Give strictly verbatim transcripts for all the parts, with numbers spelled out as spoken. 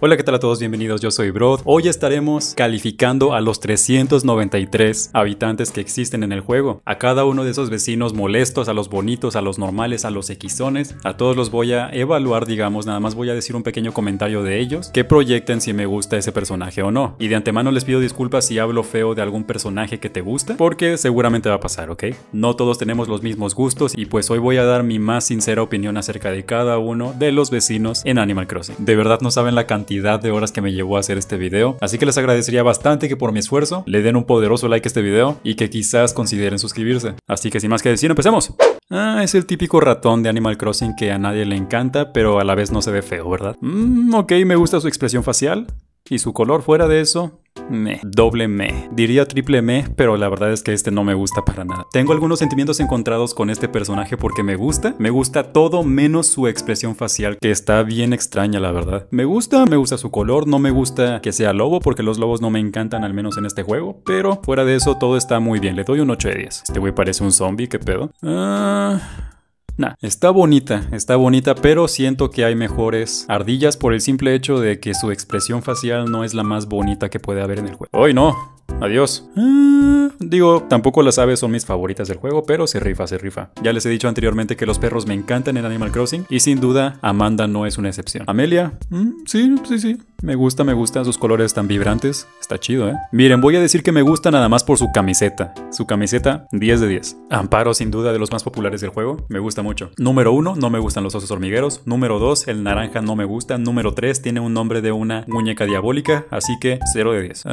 Hola, ¿qué tal a todos? Bienvenidos, yo soy Brod. Hoy estaremos calificando a los trescientos noventa y tres habitantes que existen en el juego. A cada uno de esos vecinos molestos, a los bonitos, a los normales, a los equizones. A todos los voy a evaluar, digamos, nada más voy a decir un pequeño comentario de ellos que proyecten si me gusta ese personaje o no. Y de antemano les pido disculpas si hablo feo de algún personaje que te gusta, porque seguramente va a pasar, ¿ok? No todos tenemos los mismos gustos y pues hoy voy a dar mi más sincera opinión acerca de cada uno de los vecinos en Animal Crossing. De verdad no saben la cantidad de horas que me llevó a hacer este video, así que les agradecería bastante que por mi esfuerzo le den un poderoso like a este video y que quizás consideren suscribirse. Así que sin más que decir, empecemos. Ah, es el típico ratón de Animal Crossing que a nadie le encanta, pero a la vez no se ve feo, ¿verdad? Mm, ok, me gusta su expresión facial y su color. Fuera de eso, meh, doble meh, diría triple meh, pero la verdad es que este no me gusta para nada. Tengo algunos sentimientos encontrados con este personaje porque me gusta, me gusta todo menos su expresión facial, que está bien extraña, la verdad. Me gusta, me gusta su color, no me gusta que sea lobo porque los lobos no me encantan, al menos en este juego, pero fuera de eso todo está muy bien, le doy un ocho de diez. Este güey parece un zombie, ¿qué pedo? Ah... Nah, está bonita, está bonita, pero siento que hay mejores ardillas por el simple hecho de que su expresión facial no es la más bonita que puede haber en el juego. ¡Ay, no! Adiós. Ah, digo, tampoco las aves son mis favoritas del juego, pero se rifa, se rifa. Ya les he dicho anteriormente que los perros me encantan en Animal Crossing y sin duda Amanda no es una excepción. Amelia, mm, sí, sí, sí. Me gusta, me gustan sus colores tan vibrantes. Está chido, ¿eh? Miren, voy a decir que me gusta nada más por su camiseta. Su camiseta, diez de diez. Amparo, sin duda, de los más populares del juego. Me gusta mucho. Número uno, no me gustan los osos hormigueros. Número dos, el naranja no me gusta. Número tres, tiene un nombre de una muñeca diabólica. Así que, cero de diez.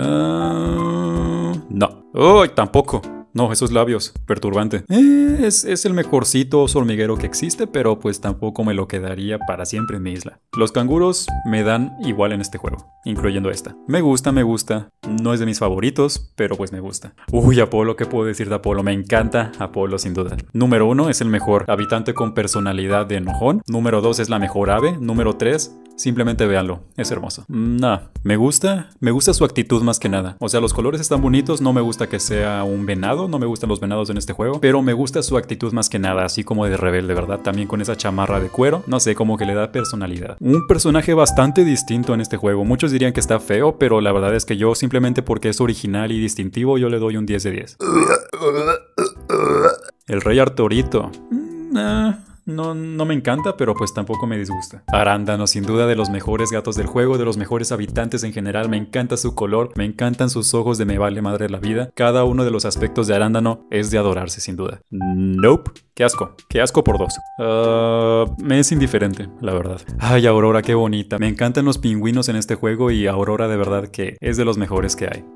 Uh, no. ¡Uy! Tampoco. No, esos labios, perturbante. Eh, es, es el mejorcito oso hormiguero que existe, pero pues tampoco me lo quedaría para siempre en mi isla. Los canguros me dan igual en este juego, incluyendo esta. Me gusta, me gusta. No es de mis favoritos, pero pues me gusta. Uy, Apolo, ¿qué puedo decir de Apolo? Me encanta Apolo, sin duda. Número uno, es el mejor habitante con personalidad de enojón. Número dos, es la mejor ave. Número tres, simplemente véanlo, es hermoso. Nah, me gusta, me gusta su actitud más que nada. O sea, los colores están bonitos, no me gusta que sea un venado, no me gustan los venados en este juego, pero me gusta su actitud más que nada, así como de rebelde, ¿verdad? También con esa chamarra de cuero, no sé, como que le da personalidad. Un personaje bastante distinto en este juego. Muchos dirían que está feo, pero la verdad es que yo simplemente porque es original y distintivo, yo le doy un diez de diez. El rey Arturito. Nah. No, no me encanta, pero pues tampoco me disgusta. Arándano, sin duda de los mejores gatos del juego, de los mejores habitantes en general. Me encanta su color, me encantan sus ojos de me vale madre la vida. Cada uno de los aspectos de Arándano es de adorarse, sin duda. Nope. Qué asco, qué asco por dos. Uh, me es indiferente, la verdad. Ay, Aurora, qué bonita. Me encantan los pingüinos en este juego y Aurora de verdad que es de los mejores que hay.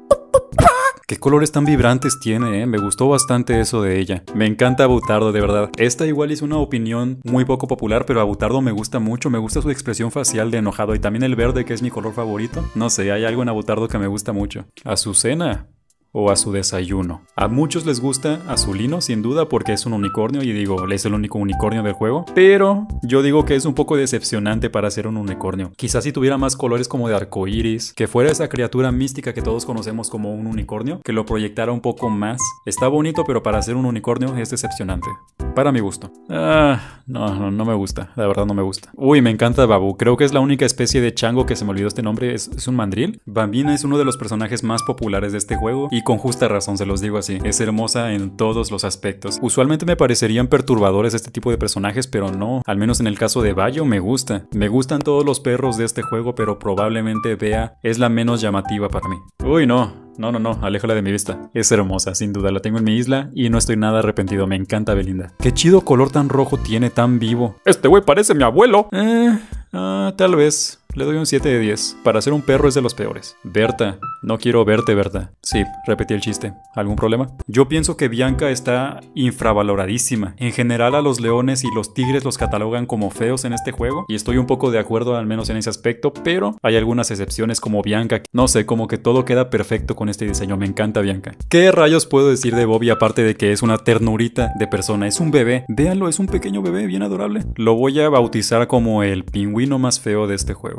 Qué colores tan vibrantes tiene, ¿eh? Me gustó bastante eso de ella. Me encanta Abutardo, de verdad. Esta igual es una opinión muy poco popular, pero Abutardo me gusta mucho. Me gusta su expresión facial de enojado y también el verde, que es mi color favorito. No sé, hay algo en Abutardo que me gusta mucho. Azucena. O a su desayuno. A muchos les gusta Azulino, sin duda, porque es un unicornio y digo, es el único unicornio del juego, pero yo digo que es un poco decepcionante para ser un unicornio. Quizás si tuviera más colores como de arcoíris, que fuera esa criatura mística que todos conocemos como un unicornio, que lo proyectara un poco más. Está bonito, pero para ser un unicornio es decepcionante. Para mi gusto. Ah, no, no, no me gusta. La verdad no me gusta. Uy, me encanta Babu. Creo que es la única especie de chango que se me olvidó este nombre. Es, es un mandril. Bambina es uno de los personajes más populares de este juego y con justa razón se los digo así. Es hermosa en todos los aspectos. Usualmente me parecerían perturbadores este tipo de personajes, pero no. Al menos en el caso de Bayo me gusta. Me gustan todos los perros de este juego, pero probablemente Bea es la menos llamativa para mí. Uy, no. No, no, no, aléjala de mi vista. Es hermosa, sin duda, la tengo en mi isla y no estoy nada arrepentido, me encanta Belinda. Qué chido color tan rojo tiene, tan vivo. Este güey parece mi abuelo. Eh, ah, tal vez. Le doy un siete de diez. Para ser un perro es de los peores. Berta. No quiero verte, Berta. Sí, repetí el chiste. ¿Algún problema? Yo pienso que Bianca está infravaloradísima. En general a los leones y los tigres los catalogan como feos en este juego. Y estoy un poco de acuerdo al menos en ese aspecto. Pero hay algunas excepciones como Bianca. No sé, como que todo queda perfecto con este diseño. Me encanta Bianca. ¿Qué rayos puedo decir de Bobby aparte de que es una ternurita de persona? Es un bebé. Véanlo, es un pequeño bebé bien adorable. Lo voy a bautizar como el pingüino más feo de este juego.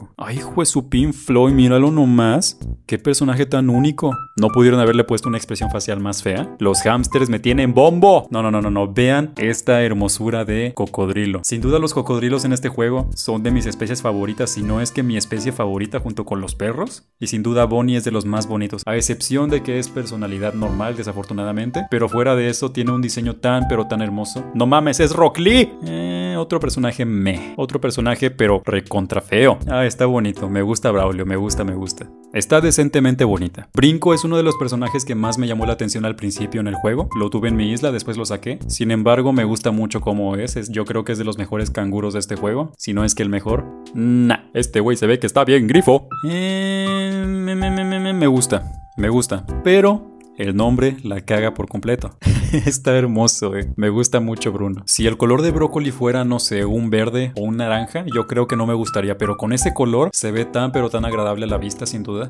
juego. Ay, juez, su Pink Floyd, míralo nomás. Qué personaje tan único. ¿No pudieron haberle puesto una expresión facial más fea? Los hámsters me tienen bombo. No, no, no, no, no. Vean esta hermosura de cocodrilo. Sin duda los cocodrilos en este juego son de mis especies favoritas, si no es que mi especie favorita junto con los perros. Y sin duda Bonnie es de los más bonitos, a excepción de que es personalidad normal, desafortunadamente. Pero fuera de eso tiene un diseño tan pero tan hermoso. No mames, es Rock Lee. Eh, otro personaje meh. Otro personaje pero recontra feo. Ah, está bonito. Me gusta Braulio, me gusta, me gusta. Está decentemente bonita. Brinco es uno de los personajes que más me llamó la atención al principio en el juego. Lo tuve en mi isla, después lo saqué. Sin embargo, me gusta mucho cómo es. es yo creo que es de los mejores canguros de este juego. Si no es que el mejor. Nah, este güey se ve que está bien grifo. Eh, me, me, me, me, me gusta. Me gusta. Pero el nombre la caga por completo. Está hermoso, eh. Me gusta mucho Bruno. Si el color de brócoli fuera, no sé, un verde o un naranja, yo creo que no me gustaría. Pero con ese color se ve tan pero tan agradable a la vista, sin duda.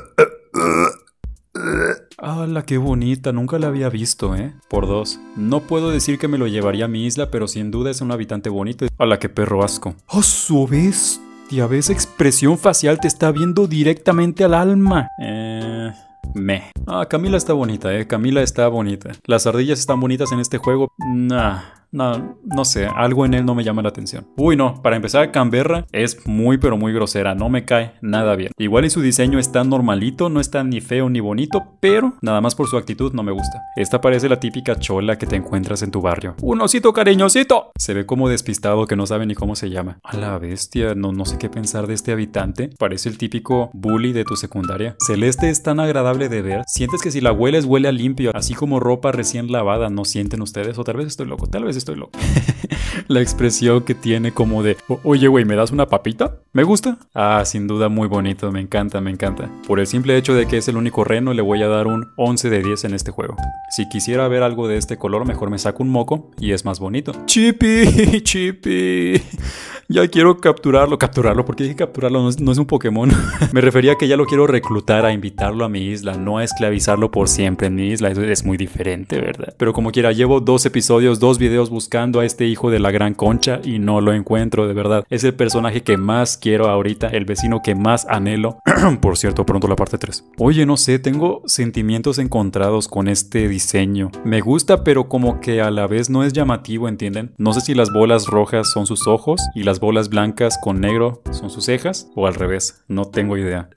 ¡Hala, qué bonita! Nunca la había visto, ¿eh? Por dos. No puedo decir que me lo llevaría a mi isla, pero sin duda es un habitante bonito. ¡Hala, qué perro asco! ¡Oh, su bestia! ¿Ves? Expresión facial te está viendo directamente al alma. Eh... Meh. Ah, Camila está bonita, eh. Camila está bonita. Las ardillas están bonitas en este juego. Nah. No, no sé, algo en él no me llama la atención. Uy, no, para empezar, Canberra es muy pero muy grosera, no me cae nada bien. Igual y su diseño está normalito, no está ni feo ni bonito, pero nada más por su actitud no me gusta. Esta parece la típica chola que te encuentras en tu barrio. ¡Un osito cariñosito! Se ve como despistado que no sabe ni cómo se llama. A la bestia, no, no sé qué pensar de este habitante. Parece el típico bully de tu secundaria. Celeste es tan agradable de ver. Sientes que si la hueles huele a limpio, así como ropa recién lavada, ¿no sienten ustedes? O tal vez estoy loco, tal vez estoy loco. La expresión que tiene como de oye güey, ¿me das una papita? ¿Me gusta? Ah, sin duda muy bonito, me encanta, me encanta. Por el simple hecho de que es el único reno, le voy a dar un once de diez en este juego. Si quisiera ver algo de este color, mejor me saco un moco y es más bonito. Chippy, Chippy. Ya quiero capturarlo, capturarlo, porque dije capturarlo, no es, no es un Pokémon. Me refería a que ya lo quiero reclutar, a invitarlo a mi isla, no a esclavizarlo por siempre en mi isla. Eso es muy diferente, ¿verdad? Pero como quiera, llevo dos episodios, dos videos buscando a este hijo de la gran concha y no lo encuentro, de verdad. Es el personaje que más quiero ahorita, el vecino que más anhelo. Por cierto, pronto la parte tres. Oye, no sé, tengo sentimientos encontrados con este diseño. Me gusta, pero como que a la vez no es llamativo, ¿entienden? No sé si las bolas rojas son sus ojos y las bolas blancas con negro son sus cejas, o al revés, no tengo idea.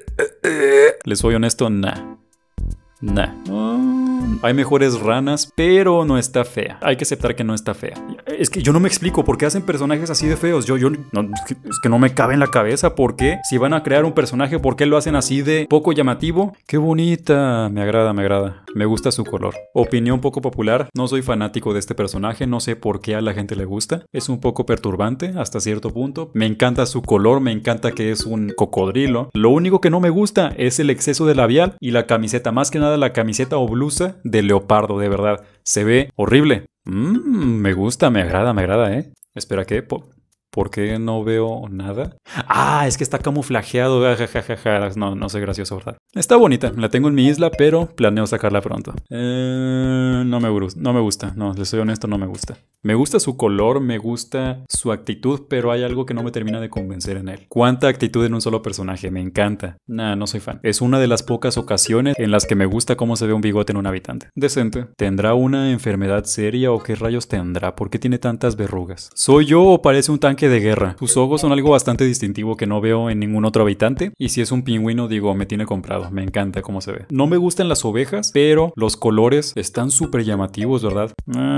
Les soy honesto, nah. Nah. Uh, hay mejores ranas, pero no está fea. Hay que aceptar que no está fea. Es que yo no me explico por qué hacen personajes así de feos. Yo, yo, no, es, que, es que no me cabe en la cabeza. ¿Por qué? Si van a crear un personaje, ¿por qué lo hacen así de poco llamativo? Qué bonita. Me agrada, me agrada. Me gusta su color. Opinión poco popular. No soy fanático de este personaje. No sé por qué a la gente le gusta. Es un poco perturbante hasta cierto punto. Me encanta su color. Me encanta que es un cocodrilo. Lo único que no me gusta es el exceso de labial y la camiseta. Más que nada la camiseta o blusa de leopardo, de verdad. Se ve horrible. Mm, me gusta, me agrada, me agrada, ¿eh? Espera, ¿qué? ¿Por, ¿por qué no veo nada? Ah, es que está camuflajeado. No, no soy gracioso, ¿verdad? Está bonita, la tengo en mi isla, pero planeo sacarla pronto. Eh, no me gusta, no me gusta. No, les soy honesto, no me gusta. Me gusta su color, me gusta su actitud, pero hay algo que no me termina de convencer en él. ¿Cuánta actitud en un solo personaje? Me encanta. Nah, no soy fan. Es una de las pocas ocasiones en las que me gusta cómo se ve un bigote en un habitante. Decente. ¿Tendrá una enfermedad seria o qué rayos tendrá? ¿Por qué tiene tantas verrugas? ¿Soy yo o parece un tanque de guerra? Sus ojos son algo bastante distintivo que no veo en ningún otro habitante. Y si es un pingüino, digo, me tiene comprado. Me encanta cómo se ve. No me gustan las ovejas, pero los colores están súper llamativos, ¿verdad?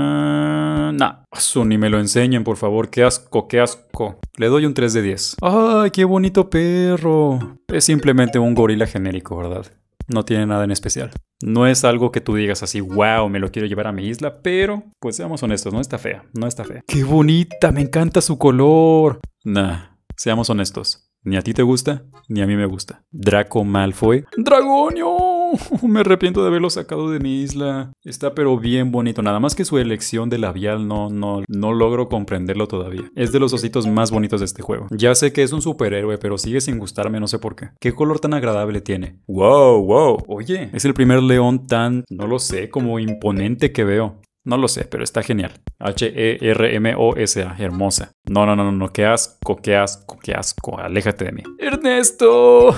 Uh, nah. Eso ni me lo enseñen, por favor. Qué asco, qué asco. Le doy un tres de diez. ¡Ay, qué bonito perro! Es simplemente un gorila genérico, ¿verdad? No tiene nada en especial. No es algo que tú digas así, wow, me lo quiero llevar a mi isla, pero, pues seamos honestos, no está fea, no está fea. ¡Qué bonita! Me encanta su color. Nah, seamos honestos. Ni a ti te gusta, ni a mí me gusta. Draco Malfoy. ¡Dragonio! Me arrepiento de haberlo sacado de mi isla. Está pero bien bonito. Nada más que su elección de labial no, no, no logro comprenderlo todavía. Es de los ositos más bonitos de este juego. Ya sé que es un superhéroe, pero sigue sin gustarme, no sé por qué. ¿Qué color tan agradable tiene? ¡Wow, wow! Oye, es el primer león tan, no lo sé, como imponente que veo. No lo sé, pero está genial. H E R M O S A, hermosa. No, no, no, no, qué asco, qué asco, qué asco. Aléjate de mí. ¡Ernesto!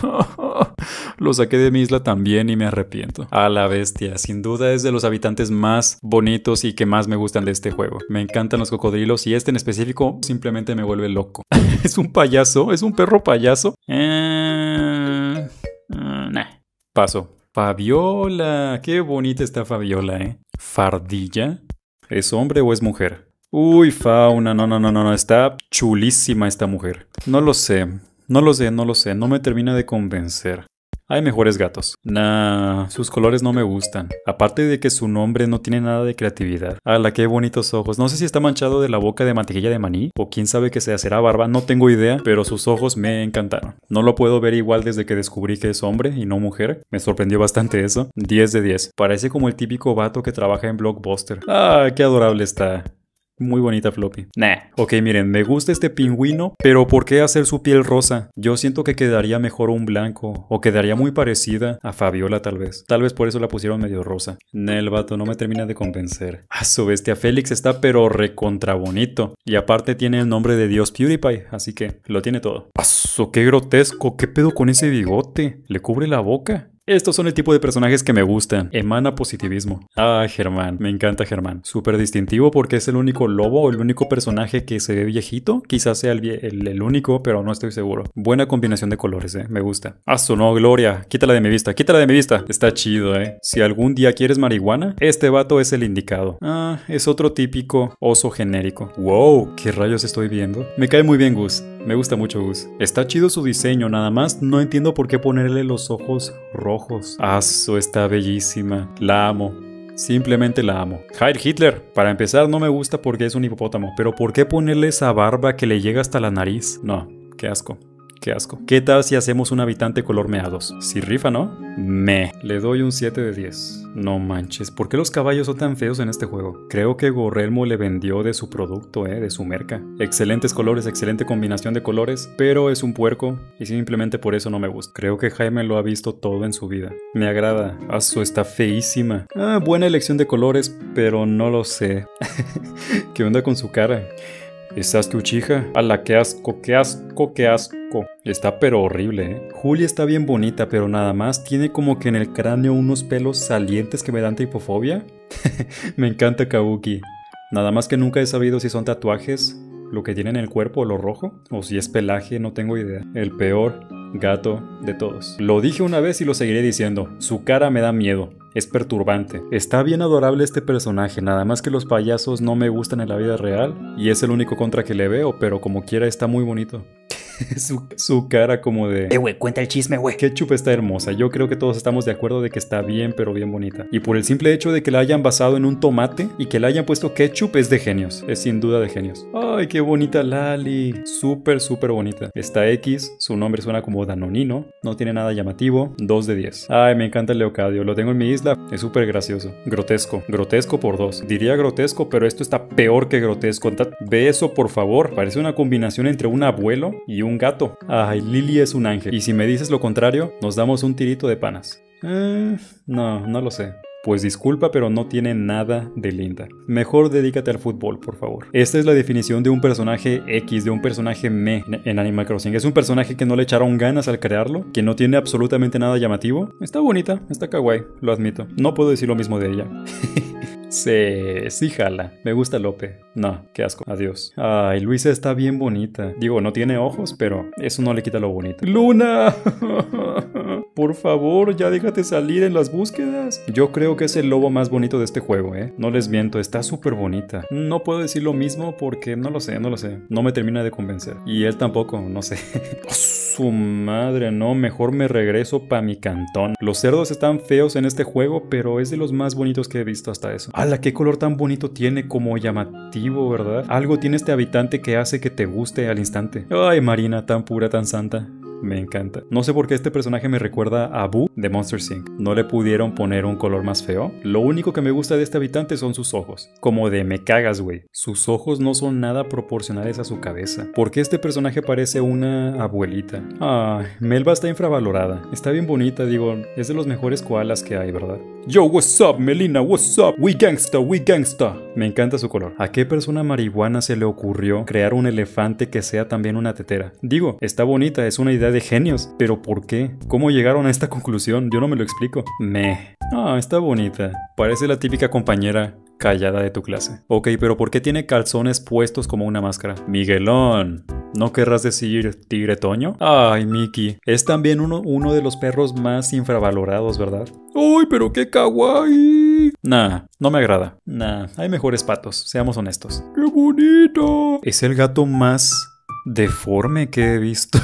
Lo saqué de mi isla también y me arrepiento. A la bestia, sin duda es de los habitantes más bonitos y que más me gustan de este juego. Me encantan los cocodrilos y este en específico simplemente me vuelve loco. ¿Es un payaso? ¿Es un perro payaso? Eh... Uh, nah. Paso. Fabiola. Qué bonita está Fabiola, ¿eh? ¿Fardilla? ¿Es hombre o es mujer? Uy, fauna. No, no, no, no, no. Está chulísima esta mujer. No lo sé. No lo sé, no lo sé. No me termina de convencer. Hay mejores gatos. Nah, sus colores no me gustan. Aparte de que su nombre no tiene nada de creatividad. ¡Hala, qué bonitos ojos! No sé si está manchado de la boca de mantequilla de maní. O quién sabe que sea, será barba. No tengo idea. Pero sus ojos me encantaron. No lo puedo ver igual desde que descubrí que es hombre y no mujer. Me sorprendió bastante eso. diez de diez. Parece como el típico vato que trabaja en Blockbuster. ¡Ah, qué adorable está! Muy bonita Floppy. Nah. Ok, miren, me gusta este pingüino, pero ¿por qué hacer su piel rosa? Yo siento que quedaría mejor un blanco, o quedaría muy parecida a Fabiola tal vez. Tal vez por eso la pusieron medio rosa. Nel, vato, no me termina de convencer. A su bestia, Félix está pero recontra bonito. Y aparte tiene el nombre de Dios PewDiePie, así que lo tiene todo. ¡Aso, qué grotesco! ¿Qué pedo con ese bigote? ¿Le cubre la boca? Estos son el tipo de personajes que me gustan. Emana positivismo. Ah, Germán. Me encanta Germán. Súper distintivo porque es el único lobo o el único personaje que se ve viejito. Quizás sea el, el, el único, pero no estoy seguro. Buena combinación de colores, eh. Me gusta. Ah, sonó Gloria. Quítala de mi vista. Quítala de mi vista. Está chido, eh. Si algún día quieres marihuana, este vato es el indicado. Ah, es otro típico oso genérico. Wow, ¿qué rayos estoy viendo? Me cae muy bien Gus. Me gusta mucho Gus. Está chido su diseño, nada más no entiendo por qué ponerle los ojos rojos. Aso, está bellísima. La amo. Simplemente la amo. Heil Hitler. Para empezar, no me gusta porque es un hipopótamo. Pero ¿por qué ponerle esa barba que le llega hasta la nariz? No, qué asco. Qué asco. ¿Qué tal si hacemos un habitante color meados? Si rifa, ¿no? Me. Le doy un siete de diez. No manches. ¿Por qué los caballos son tan feos en este juego? Creo que Gorrelmo le vendió de su producto, eh, de su merca. Excelentes colores, excelente combinación de colores, pero es un puerco y simplemente por eso no me gusta. Creo que Jaime lo ha visto todo en su vida. Me agrada. Asu, está feísima. Ah, buena elección de colores, pero no lo sé. ¿Qué onda con su cara? ¿Estás tu chija? ¡Hala, qué asco, qué asco, qué asco! Está pero horrible, ¿eh? Julia está bien bonita, pero nada más tiene como que en el cráneo unos pelos salientes que me dan tripofobia. Me encanta Kabuki. Nada más que nunca he sabido si son tatuajes, lo que tiene en el cuerpo o lo rojo, o si es pelaje, no tengo idea. El peor gato de todos. Lo dije una vez y lo seguiré diciendo. Su cara me da miedo. Es perturbante. Está bien adorable este personaje, nada más que los payasos no me gustan en la vida real y es el único contra que le veo, pero como quiera está muy bonito. su, su cara como de... Eh, güey, cuenta el chisme, güey. Ketchup está hermosa. Yo creo que todos estamos de acuerdo de que está bien, pero bien bonita. Y por el simple hecho de que la hayan basado en un tomate y que le hayan puesto ketchup es de genios. Es sin duda de genios. Ay, qué bonita Lali. Súper, súper bonita. Está X. Su nombre suena como Danonino. No tiene nada llamativo. dos de diez. Ay, me encanta el Leocadio. Lo tengo en mi isla. Es súper gracioso. Grotesco. Grotesco por dos. Diría grotesco, pero esto está peor que grotesco. Ve eso, por favor. Parece una combinación entre un abuelo y un un gato. Ay, Lily es un ángel. Y si me dices lo contrario, nos damos un tirito de panas. Eh, no, no lo sé. Pues disculpa, pero no tiene nada de linda. Mejor dedícate al fútbol, por favor. Esta es la definición de un personaje X, de un personaje me en Animal Crossing. Es un personaje que no le echaron ganas al crearlo, que no tiene absolutamente nada llamativo. Está bonita, está kawaii, lo admito. No puedo decir lo mismo de ella. Sí, sí jala. Me gusta Lope. No, qué asco. Adiós. Ay, Luisa está bien bonita. Digo, no tiene ojos, pero eso no le quita lo bonito. ¡Luna! Por favor, ya déjate salir en las búsquedas. Yo creo que es el lobo más bonito de este juego, ¿eh? No les miento, está súper bonita. No puedo decir lo mismo porque no lo sé, no lo sé. No me termina de convencer. Y él tampoco, no sé. Oh, su madre, no. Mejor me regreso pa' mi cantón. Los cerdos están feos en este juego, pero es de los más bonitos que he visto hasta eso. ¡Hala, qué color tan bonito tiene! Como llamativo, ¿verdad? Algo tiene este habitante que hace que te guste al instante. Ay, Marina, tan pura, tan santa. Me encanta. No sé por qué este personaje me recuerda a Boo de Monster incorporated. No le pudieron poner un color más feo. Lo único que me gusta de este habitante son sus ojos. Como de me cagas, güey. Sus ojos no son nada proporcionales a su cabeza. ¿Por qué este personaje parece una abuelita? Ah, Melba está infravalorada. Está bien bonita, digo. Es de los mejores koalas que hay, ¿verdad? Yo, what's up, Melina, what's up? We gangsta, we gangsta. Me encanta su color. ¿A qué persona marihuana se le ocurrió crear un elefante que sea también una tetera? Digo, está bonita, es una idea de genios, pero ¿por qué? ¿Cómo llegaron a esta conclusión? Yo no me lo explico. Meh. Ah, está bonita. Parece la típica compañera callada de tu clase. Ok, pero ¿por qué tiene calzones puestos como una máscara? Miguelón. ¿No querrás decir tigre toño? Ay, Mickey. Es también uno, uno de los perros más infravalorados, ¿verdad? ¡Uy, pero qué kawaii! Nah, no me agrada. Nah, hay mejores patos, seamos honestos. ¡Qué bonito! Es el gato más deforme que he visto.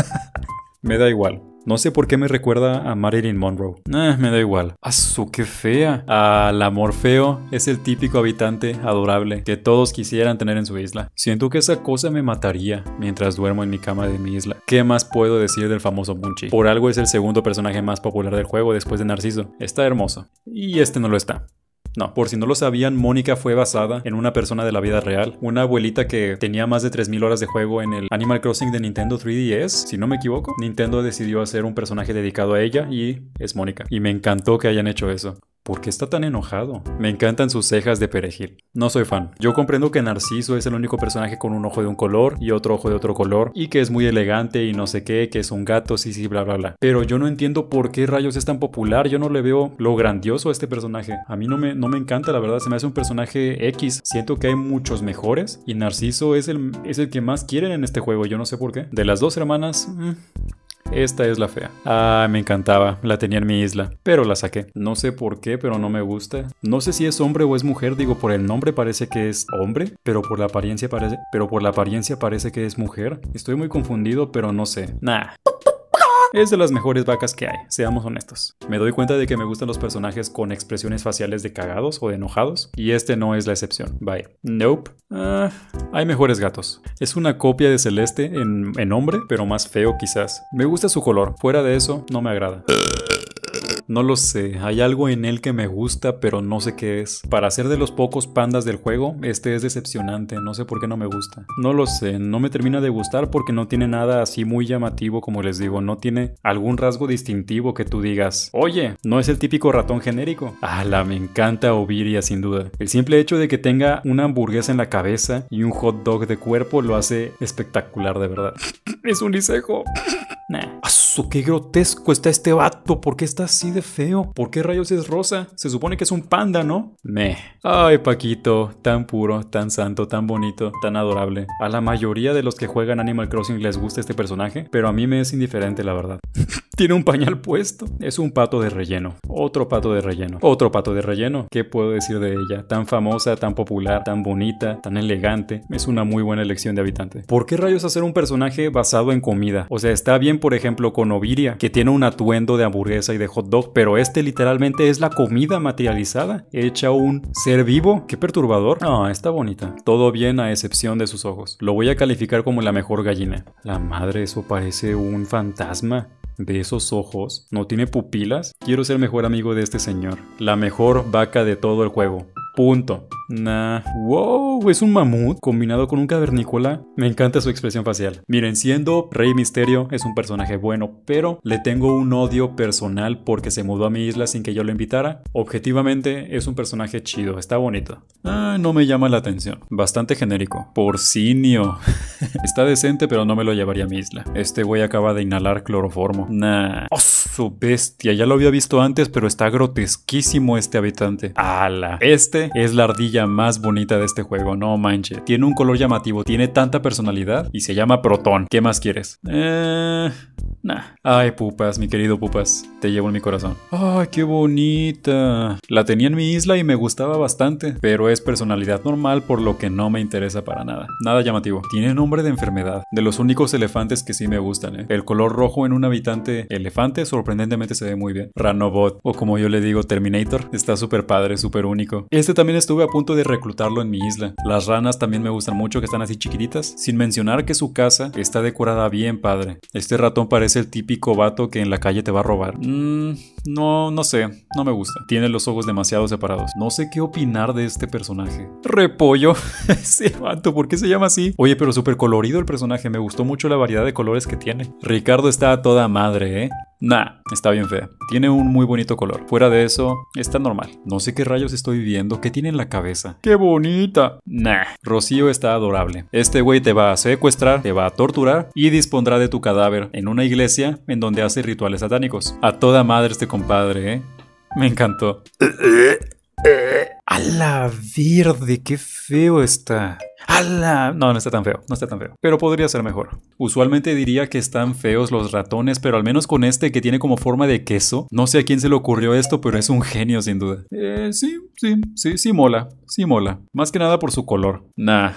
Me da igual. No sé por qué me recuerda a Marilyn Monroe. Eh, me da igual. ¡Asu, qué fea! Ah, la Morfeo es el típico habitante adorable que todos quisieran tener en su isla. Siento que esa cosa me mataría mientras duermo en mi cama de mi isla. ¿Qué más puedo decir del famoso Munchie? Por algo es el segundo personaje más popular del juego después de Narciso. Está hermoso. Y este no lo está. No, por si no lo sabían, Mónica fue basada en una persona de la vida real. Una abuelita que tenía más de tres mil horas de juego en el Animal Crossing de Nintendo tres D S, si no me equivoco. Nintendo decidió hacer un personaje dedicado a ella y es Mónica. Y me encantó que hayan hecho eso. ¿Por qué está tan enojado? Me encantan sus cejas de perejil. No soy fan. Yo comprendo que Narciso es el único personaje con un ojo de un color y otro ojo de otro color y que es muy elegante y no sé qué, que es un gato, sí, sí, bla, bla, bla. Pero yo no entiendo por qué rayos es tan popular. Yo no le veo lo grandioso a este personaje. A mí no me, no me encanta, la verdad. Se me hace un personaje X. Siento que hay muchos mejores y Narciso es el, es el que más quieren en este juego. Yo no sé por qué. De las dos hermanas... Mmm, esta es la fea. Ah, me encantaba. La tenía en mi isla. Pero la saqué. No sé por qué, pero no me gusta. No sé si es hombre o es mujer. Digo, por el nombre parece que es hombre. Pero por la apariencia parece... Pero por la apariencia parece que es mujer. Estoy muy confundido, pero no sé. Nah. Es de las mejores vacas que hay, seamos honestos. Me doy cuenta de que me gustan los personajes con expresiones faciales de cagados o de enojados, y este no es la excepción. Bye. Nope. Uh, hay mejores gatos. Es una copia de Celeste en, en hombre, pero más feo quizás. Me gusta su color, fuera de eso no me agrada. No lo sé, hay algo en él que me gusta, pero no sé qué es. Para ser de los pocos pandas del juego, este es decepcionante, no sé por qué no me gusta. No lo sé, no me termina de gustar porque no tiene nada así muy llamativo, como les digo. No tiene algún rasgo distintivo que tú digas, oye, no es el típico ratón genérico. ¡Hala! Me encanta Oviria sin duda. El simple hecho de que tenga una hamburguesa en la cabeza y un hot dog de cuerpo lo hace espectacular, de verdad. Es un licejo. Nah. ¡Asu, qué grotesco está este vato! ¿Por qué está así de feo? ¿Por qué rayos es rosa? Se supone que es un panda, ¿no? Meh. Ay, Paquito, tan puro, tan santo, tan bonito, tan adorable. A la mayoría de los que juegan Animal Crossing les gusta este personaje, pero a mí me es indiferente, la verdad. Tiene un pañal puesto. Es un pato de relleno. Otro pato de relleno. Otro pato de relleno. ¿Qué puedo decir de ella? Tan famosa, tan popular, tan bonita, tan elegante. Es una muy buena elección de habitante. ¿Por qué rayos hacer un personaje basado en comida? O sea, está bien, por ejemplo, con Oviria, que tiene un atuendo de hamburguesa y de hot dog, pero este literalmente es la comida materializada, hecha un ser vivo. Qué perturbador. Ah, está bonita. Todo bien a excepción de sus ojos. Lo voy a calificar como la mejor gallina. La madre, eso parece un fantasma. De esos ojos, ¿no tiene pupilas? Quiero ser mejor amigo de este señor. La mejor vaca de todo el juego. Punto. Nah. Wow, es un mamut combinado con un cavernícola. Me encanta su expresión facial. Miren, siendo Rey Misterio es un personaje bueno, pero le tengo un odio personal porque se mudó a mi isla sin que yo lo invitara. Objetivamente es un personaje chido, está bonito. Ah, no me llama la atención. Bastante genérico. Porcinio. Está decente, pero no me lo llevaría a mi isla. Este güey acaba de inhalar cloroformo. Nah. ¡Oh, su bestia! Ya lo había visto antes, pero está grotesquísimo este habitante. ¡Hala! Este es la ardilla más bonita de este juego, no manches. Tiene un color llamativo, tiene tanta personalidad y se llama Protón. ¿Qué más quieres? Eh... Nah. Ay, Pupas, mi querido Pupas, te llevo en mi corazón. Ay, qué bonita. La tenía en mi isla y me gustaba bastante, pero es personalidad normal, por lo que no me interesa para nada. Nada llamativo. Tiene nombre de enfermedad. De los únicos elefantes que sí me gustan, ¿eh? El color rojo en un habitante elefante sorprendentemente se ve muy bien. Ranobot, o como yo le digo, Terminator, está súper padre, súper único. Este también estuve a punto punto de reclutarlo en mi isla. Las ranas también me gustan mucho, que están así chiquititas. Sin mencionar que su casa está decorada bien padre. Este ratón parece el típico vato que en la calle te va a robar. Mmm, no, no sé, no me gusta. Tiene los ojos demasiado separados. No sé qué opinar de este personaje. Repollo. Ese vato, ¿por qué se llama así? Oye, pero súper colorido el personaje. Me gustó mucho la variedad de colores que tiene. Ricardo está a toda madre, ¿eh? Nah, está bien fea. Tiene un muy bonito color. Fuera de eso, está normal. No sé qué rayos estoy viendo. ¿Qué tiene en la cabeza? ¡Qué bonita! Nah, Rocío está adorable. Este güey te va a secuestrar, te va a torturar y dispondrá de tu cadáver en una iglesia en donde hace rituales satánicos. A toda madre este compadre, ¿eh? Me encantó. ¡A la verde! ¡Qué feo está! ¡Hala! No, no está tan feo, no está tan feo. Pero podría ser mejor. Usualmente diría que están feos los ratones, pero al menos con este que tiene como forma de queso. No sé a quién se le ocurrió esto, pero es un genio sin duda. Eh, sí, sí, sí, sí mola. Sí mola. Más que nada por su color. Nah.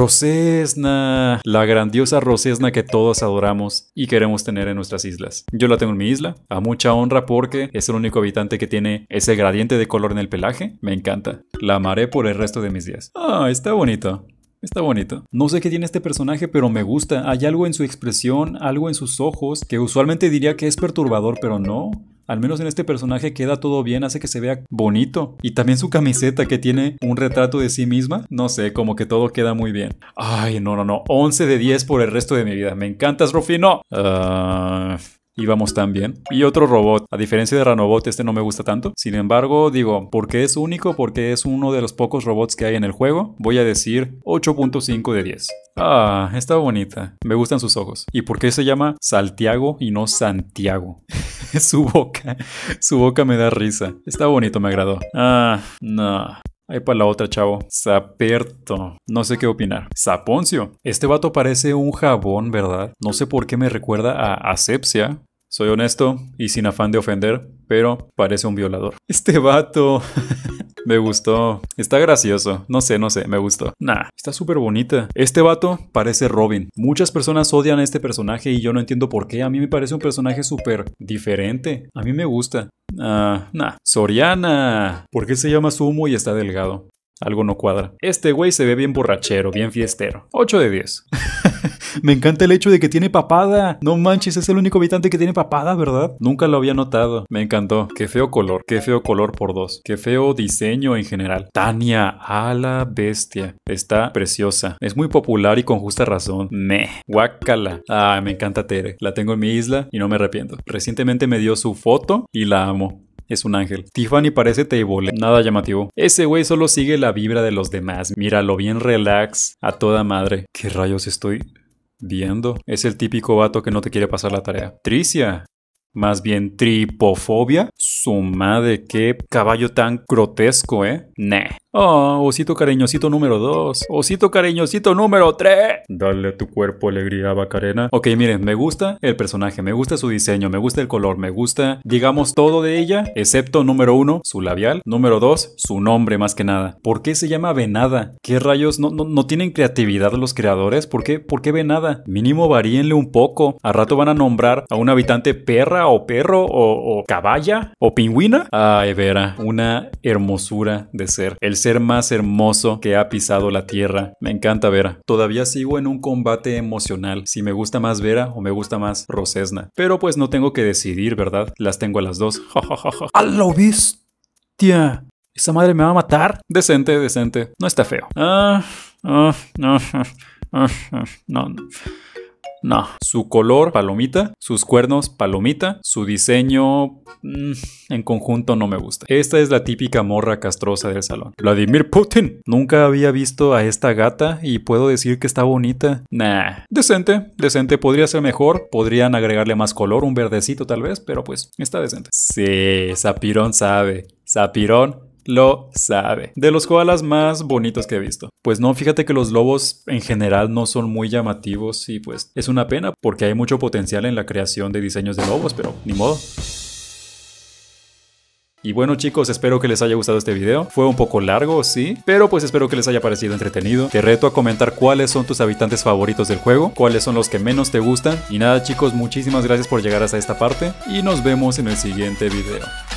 Rosesna. La grandiosa Rosesna que todos adoramos y queremos tener en nuestras islas. Yo la tengo en mi isla. A mucha honra porque es el único habitante que tiene ese gradiente de color en el pelaje. Me encanta. La amaré por el resto de mis días. Ah, está bonito. Está bonito. No sé qué tiene este personaje, pero me gusta. Hay algo en su expresión, algo en sus ojos, que usualmente diría que es perturbador, pero no. Al menos en este personaje queda todo bien, hace que se vea bonito. Y también su camiseta que tiene un retrato de sí misma. No sé, como que todo queda muy bien. Ay, no, no, no. once de diez por el resto de mi vida. Me encantas, Rufino. Ah... Uh... Íbamos tan bien. Y otro robot. A diferencia de Ranobot, este no me gusta tanto. Sin embargo, digo, porque es único, porque es uno de los pocos robots que hay en el juego, voy a decir ocho punto cinco de diez. Ah, está bonita. Me gustan sus ojos. ¿Y por qué se llama Saltiago y no Santiago? Su boca. Su boca me da risa. Está bonito, me agradó. Ah, no. Ahí para la otra, chavo. Saperto. No sé qué opinar. Saponcio. Este vato parece un jabón, ¿verdad? No sé por qué me recuerda a Asepsia. Soy honesto y sin afán de ofender, pero parece un violador. Este vato... Me gustó. Está gracioso. No sé, no sé. Me gustó. Nah, está súper bonita. Este vato parece Robin. Muchas personas odian a este personaje y yo no entiendo por qué. A mí me parece un personaje súper diferente. A mí me gusta. Ah, nah. Soriana. ¿Por qué se llama Sumo y está delgado? Algo no cuadra. Este güey se ve bien borrachero, bien fiestero. ocho de diez. Me encanta el hecho de que tiene papada. No manches, es el único habitante que tiene papada, ¿verdad? Nunca lo había notado. Me encantó. Qué feo color. Qué feo color por dos. Qué feo diseño en general. Tania, a la bestia. Está preciosa. Es muy popular y con justa razón. Meh. Guácala. Ah, me encanta Tere. La tengo en mi isla y no me arrepiento. Recientemente me dio su foto y la amo. Es un ángel. Tiffany parece table. Nada llamativo. Ese güey solo sigue la vibra de los demás. Míralo bien relax. A toda madre. ¿Qué rayos estoy viendo? Es el típico vato que no te quiere pasar la tarea. Tricia. Más bien tripofobia. Su madre, qué caballo tan grotesco, ¿eh? Nah. Oh, osito cariñosito número dos. Osito cariñosito número tres. Dale a tu cuerpo alegría, Bacarena. Ok, miren, me gusta el personaje, me gusta su diseño, me gusta el color, me gusta, digamos, todo de ella, excepto número uno, su labial. Número dos, su nombre más que nada. ¿Por qué se llama Venada? ¿Qué rayos? ¿No, no, no tienen creatividad los creadores? ¿Por qué? ¿Por qué Venada? Mínimo varíenle un poco. A rato van a nombrar a un habitante perra o perro o, o caballa o pingüina. Ay, Vera, una hermosura de ser. El ser más hermoso que ha pisado la tierra. Me encanta Vera. Todavía sigo en un combate emocional. Si me gusta más Vera o me gusta más Rosesna. Pero pues no tengo que decidir, ¿verdad? Las tengo a las dos. ¡A la bestia! ¿Esa madre me va a matar? Decente, decente. No está feo. Ah, ah, no, ah, no, no. No, su color, palomita, sus cuernos, palomita, su diseño, mmm, en conjunto no me gusta. Esta es la típica morra castrosa del salón. Vladimir Putin. Nunca había visto a esta gata y puedo decir que está bonita. Nah, decente, decente. Podría ser mejor, podrían agregarle más color, un verdecito tal vez, pero pues está decente. Sí, Sapirón sabe. Sapirón lo sabe. De los koalas más bonitos que he visto. Pues no, fíjate que los lobos en general no son muy llamativos y pues es una pena porque hay mucho potencial en la creación de diseños de lobos, pero ni modo. Y bueno chicos, espero que les haya gustado este video. Fue un poco largo, sí, pero pues espero que les haya parecido entretenido. Te reto a comentar cuáles son tus habitantes favoritos del juego, cuáles son los que menos te gustan. Y nada chicos, muchísimas gracias por llegar hasta esta parte y nos vemos en el siguiente video.